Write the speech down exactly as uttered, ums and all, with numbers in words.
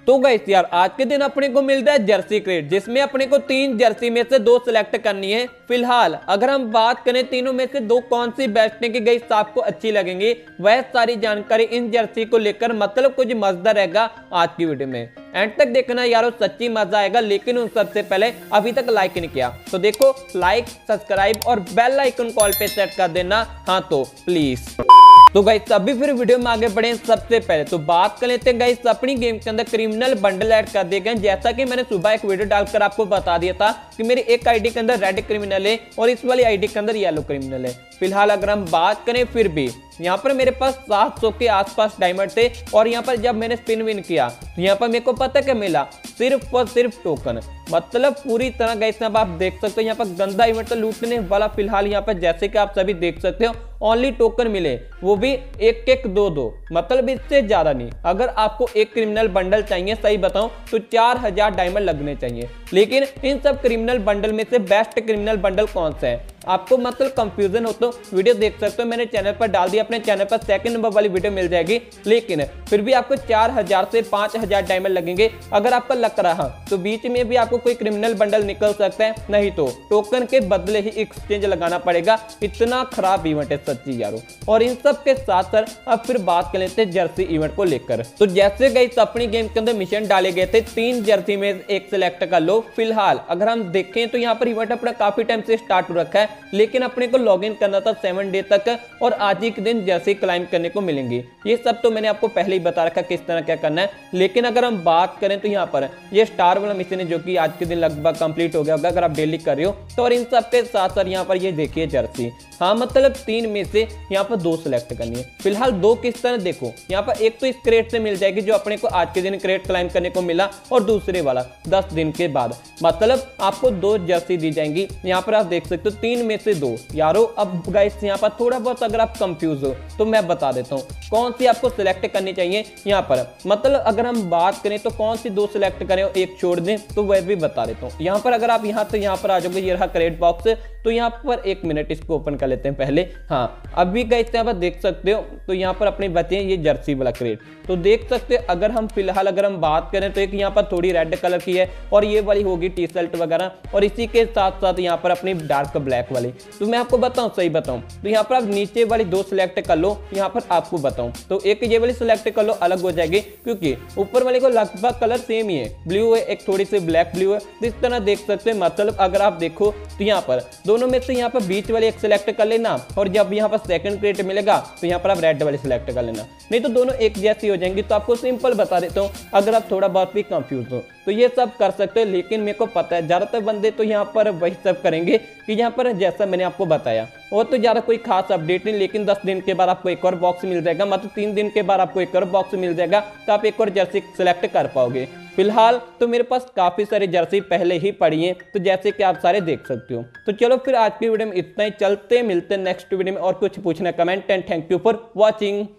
तो गाइस यार आज के दिन अपने को मिलता है जर्सी क्रेट, जिसमें अपने को तीन जर्सी में से दो सिलेक्ट करनी है। फिलहाल अगर हम बात करें तीनों में से दो कौन सी बेस्ट है कि गाइस आपको अच्छी लगेंगी, वह सारी जानकारी इन जर्सी को लेकर मतलब कुछ मजेदार रहेगा आज की वीडियो में। एंड तक देखना यारो, सच्ची मजा आएगा। लेकिन उन सबसे पहले अभी तक लाइक नहीं किया तो देखो लाइक, सब्सक्राइब और बेल आइकन कॉल पे सेट कर देना, हाँ तो प्लीज। तो गाइस अभी फिर वीडियो में आगे बढ़े, सबसे पहले तो बात कर लेते हैं गाइस अपनी गेम के अंदर क्रिमिनल बंडल ऐड कर दिए गए। जैसा कि मैंने सुबह एक वीडियो डालकर आपको बता दिया था कि मेरी एक आईडी के अंदर रेड क्रिमिनल है और इस वाली आईडी के अंदर येलो क्रिमिनल है। फिलहाल अगर हम बात करें फिर भी यहाँ पर मेरे पास सात सौ के आसपास डायमंड थे और यहाँ पर जब मैंने स्पिन विन किया तो यहाँ पर मेरे को पता क्या मिला, सिर्फ और सिर्फ टोकन। मतलब पूरी तरह गाइस अब आप देख सकते हो यहाँ पर गंदा इवेंट तो लूटने वाला। फिलहाल यहाँ पर जैसे कि आप सभी देख सकते हो ओनली टोकन मिले, वो भी एक एक दो दो, मतलब इससे ज्यादा नहीं। अगर आपको एक क्रिमिनल बंडल चाहिए सही बताऊं तो चार हजार डायमंड लगने चाहिए। लेकिन इन सब क्रिमिनल बंडल में से बेस्ट क्रिमिनल बंडल कौन सा है, आपको मतलब कंफ्यूजन हो तो वीडियो देख सकते हो, मैंने चैनल पर डाल दिया। अपने चैनल पर सेकंड नंबर वाली वीडियो मिल जाएगी। लेकिन फिर भी आपको चार हजार से पांच हजार डायमंड लगेंगे। अगर आपका लग रहा तो बीच में भी आपको कोई क्रिमिनल बंडल निकल सकता है, नहीं तो टोकन के बदले ही एक्सचेंज लगाना पड़ेगा। इतना खराब इवेंट है सच्ची यारो। और इन सब के साथ साथ अब फिर बात कर लेते हैं जर्सी इवेंट को लेकर। तो जैसे गाइस अपनी गेम के अंदर मिशन डाले गए थे, तीन जर्सी में एक सिलेक्ट कर लो। फिलहाल अगर हम देखें तो यहाँ पर इवेंट अपना काफी टाइम से स्टार्ट हो रखा है, लेकिन अपने को लॉग इन करना था सेवन डे तक और आज ही के दिन जर्सी क्लाइम करने को मिलेंगी। ये सब तो मैंने आपको पहले ही बता रखा किस तरह क्या करना है। लेकिन अगर हम बात करें तो यहाँ पर ये स्टार वाला मिशन है जो कि आज के दिन लगभग कंप्लीट हो गया होगा अगर आप डेली कर रहे हो तो। और इन सब के साथ साथ यहाँ पर ये देखिए जर्सी, हाँ मतलब तीन में से यहाँ पर दो सिलेक्ट करनी है। फिलहाल दो किस तरह देखो, यहाँ पर एक तो इस क्रेट से मिल जाएगी जो अपने को आज के दिन क्रेट क्लाइम करने को मिला, और दूसरे वाला दस दिन के बाद, मतलब आपको दो जर्सी दी जाएंगी। यहाँ पर आप देख सकते हो तीन में से दो यारो। अब गाइस यहाँ पर थोड़ा बहुत अगर आप कंफ्यूज हो तो मैं बता देता हूँ कौन सी आपको सिलेक्ट करनी चाहिए। यहाँ पर मतलब अगर हम बात करें तो कौन सी दो सिलेक्ट करें और एक छोड़ दें तो वह भी बता देता हूँ। यहाँ पर अगर आप यहाँ से यहाँ पर आ जाओगे, ये रहा क्रेट बॉक्स, तो यहाँ पर एक मिनट इसको ओपन कर लेते हैं पहले। हाँ अभी गाइस यहाँ पर देख सकते हो तो यहाँ पर अपने बचे हैं ये जर्सी वाला क्रेट। तो देख सकते हो अगर हम फिलहाल अगर हम बात करें तो एक यहाँ पर थोड़ी रेड कलर की है और ये वाली होगी टी शर्ट वगैरह, और इसी के साथ साथ यहाँ पर अपनी डार्क ब्लैक वाली। तो मैं आपको बताऊं सही बताऊं तो यहाँ पर आप नीचे वाली दो सिलेक्ट कर लो। यहाँ पर आपको बताऊं तो एक ये वाली सिलेक्ट कर लो, अलग हो जाएगी क्योंकि ऊपर वाले को लगभग कलर सेम ही है, ब्लू है, एक थोड़ी सी ब्लैक ब्लू है। तो इस तरह देख सकते हैं। मतलब अगर आप देखो तो यहाँ पर दोनों में से यहाँ पर बीच वाली एक सिलेक्ट कर लेना, और जब यहाँ पर सेकंड क्रेट मिलेगा तो यहाँ पर आप रेड वाली सिलेक्ट कर लेना, नहीं तो दोनों एक जैसी हो जाएंगी। तो आपको सिंपल बता देता हूँ अगर आप थोड़ा बहुत भी कंफ्यूज हो तो ये सब कर सकते हो। लेकिन मेरे को पता है ज्यादातर बंदे तो यहाँ पर वही सब करेंगे कि यहाँ पर जैसा मैंने आपको बताया और तो ज्यादा कोई खास अपडेट नहीं। लेकिन दस दिन के बाद आपको एक और बॉक्स मिल जाएगा, मतलब तीन दिन के बाद आपको एक और बॉक्स मिल जाएगा, तो आप एक और जर्सी सिलेक्ट कर पाओगे। फिलहाल तो मेरे पास काफी सारी जर्सी पहले ही पड़ी हैं, तो जैसे कि आप सारे देख सकते हो। तो चलो फिर आज की वीडियो में इतना ही, चलते मिलते नेक्स्ट वीडियो में। और कुछ पूछना comment, and thank you for watching.